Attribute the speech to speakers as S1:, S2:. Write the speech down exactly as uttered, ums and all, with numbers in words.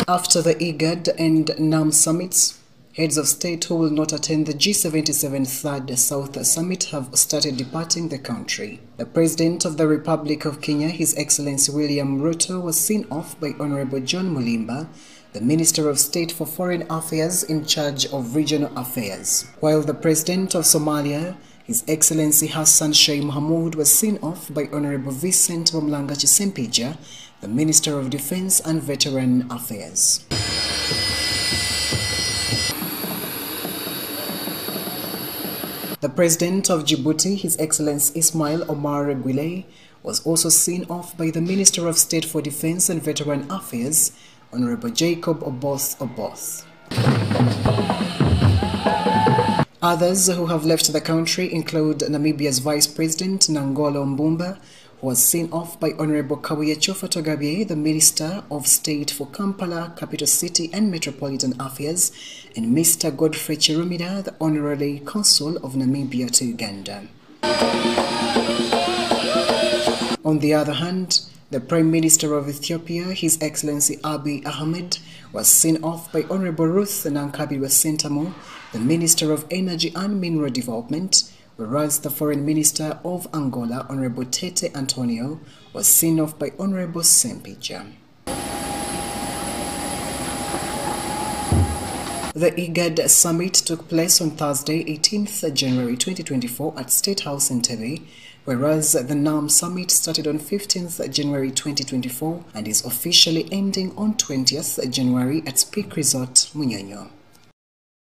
S1: After the IGAD and NAM summits, heads of state who will not attend the G seventy-seven Third South Summit have started departing the country. The President of the Republic of Kenya, His Excellency William Ruto, was seen off by Honorable John Mulimba, the Minister of State for Foreign Affairs in charge of regional affairs, while the President of Somalia, His Excellency Hassan Sheikh Mohamud, was seen off by Honorable Vincent Wamlanga Chisempija, the Minister of Defense and Veteran Affairs. The President of Djibouti, His Excellency Ismail Omar Guelleh, was also seen off by the Minister of State for Defense and Veteran Affairs, Honorable Jacob Oboth Oboth. Others who have left the country include Namibia's Vice President Nangolo Mbumba, who was seen off by Honorable Kabuye Choffa Togabye, the Minister of State for Kampala, Capital City and Metropolitan Affairs, and Mister Godfrey Chirumida, the Honorary Consul of Namibia to Uganda. On the other hand, the Prime Minister of Ethiopia, His Excellency Abiy Ahmed, was seen off by Honorable Ruth Nankabirwa Sentamu, the Minister of Energy and Mineral Development, whereas the Foreign Minister of Angola, Honorable Tete Antonio, was seen off by Honorable Sempija. The IGAD summit took place on Thursday, eighteenth January twenty twenty-four at State House in Entebbe, whereas the NAM summit started on fifteenth January twenty twenty-four and is officially ending on twentieth January at Peak Resort, Munyonyo.